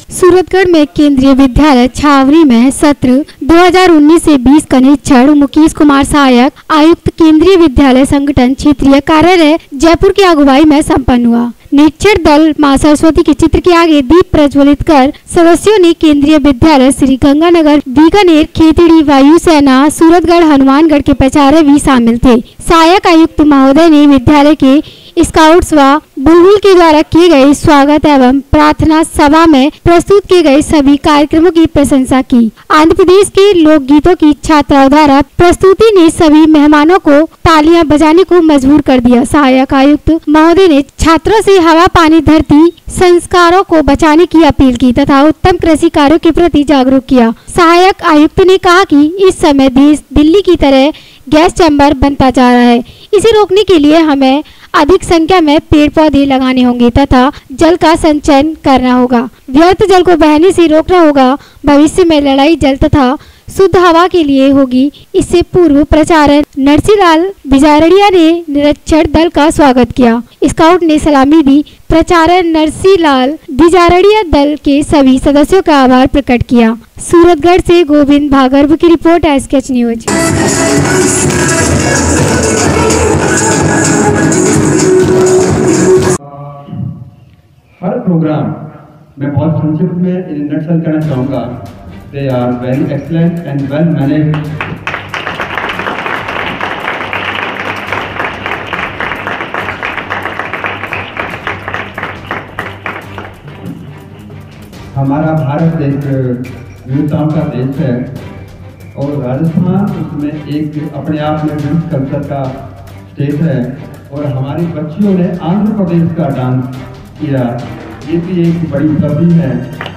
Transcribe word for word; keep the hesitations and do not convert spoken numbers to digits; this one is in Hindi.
सूरतगढ़ में केंद्रीय विद्यालय छावनी में सत्र दो हज़ार उन्नीस से बीस का निरीक्षण मुकेश कुमार सहायक आयुक्त केंद्रीय विद्यालय संगठन क्षेत्रीय कार्यालय जयपुर की अगुवाई में संपन्न हुआ। निरीक्षण दल मां सरस्वती के चित्र के आगे दीप प्रज्वलित कर सदस्यों ने केंद्रीय विद्यालय श्री गंगानगर बीकानेर खेतड़ी वायुसेना सूरतगढ़ हनुमानगढ़ के प्राचार्य भी शामिल थे। सहायक आयुक्त महोदय ने विद्यालय के स्काउट्स व बुलबुल के द्वारा किए गए स्वागत एवं प्रार्थना सभा में प्रस्तुत किए गए सभी कार्यक्रमों की प्रशंसा की। आंध्र प्रदेश के लोक गीतों की छात्राओं द्वारा प्रस्तुति ने सभी मेहमानों को तालियां बजाने को मजबूर कर दिया। सहायक आयुक्त महोदय ने छात्रों से हवा पानी धरती संस्कारों को बचाने की अपील की तथा उत्तम कृषि कार्यों के प्रति जागरूक किया। सहायक आयुक्त ने कहा कि इस समय देश दिल्ली की तरह गैस चैम्बर बनता जा रहा है। इसे रोकने के लिए हमें अधिक संख्या में पेड़ पौधे लगाने होंगे तथा जल का संचयन करना होगा। व्यर्थ जल को बहने से रोकना होगा। भविष्य में लड़ाई जल तथा शुद्ध हवा के लिए होगी। इससे पूर्व प्राचार्य नरसीलाल बिजारड़िया ने निरीक्षण दल का स्वागत किया। स्काउट ने सलामी दी। प्राचार्य नरसीलाल बिजारड़िया दल के सभी सदस्यों का आभार प्रकट किया। सूरतगढ़ से गोविंद भागर्भ की रिपोर्ट एसकेएच न्यूज। हर प्रोग्राम मैं बहुत संक्षिप्त में इंट्रोडक्शन करना चाहूँगा। They are very excellent and well managed. हमारा भारत देश विविधताओं का देश है और राजस्थान उसमें एक अपने आप में विविध कल्चर का स्टेट है और हमारी बच्चियों ने आंध्र प्रदेश का डांस किया। ये भी एक बड़ी उपलब्धि है।